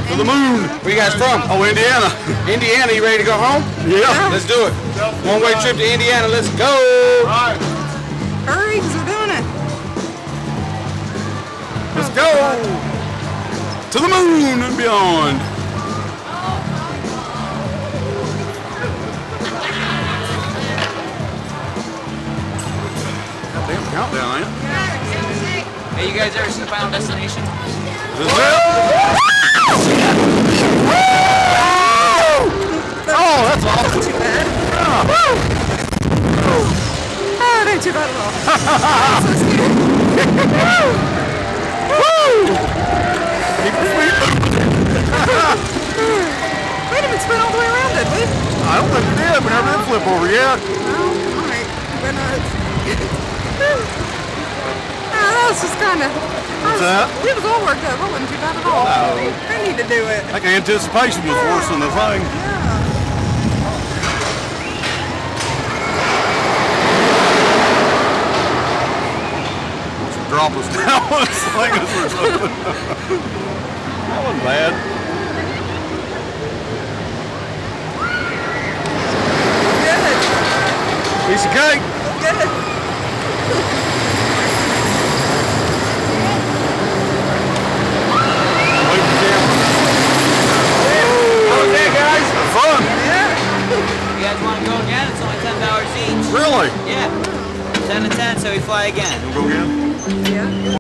To the moon. Where you guys from? Oh, Indiana. Indiana, you ready to go home? Yeah. Let's do it. One-way trip to Indiana, let's go. All right. Hurry, because we're doing it. Let's go. To the moon and beyond. Goddamn countdown, ain't it? Hey, you guys ever seen Final Destination? This is it? Oh, that's awesome. Not too bad. Yeah. Oh, it ain't too bad at all. I'm so scared. Keep your feet moving. We didn't even spin all the way around, did we? I don't think we did. We never did flip over yet. Oh, alright. We're not. That was just kind of. What's that? It was all worked up. It wasn't too bad at all. No. I need to do it. I think anticipation was worse than the thing. Yeah. Drop us down and sling us or something. That wasn't bad. Good. Piece of cake. Good. Wait for the camera. How was that, guys? Fun. You guys want to go again? It's only $10 each. Really? Yeah. 10 and 10, so we fly again. We'll go again. Yeah.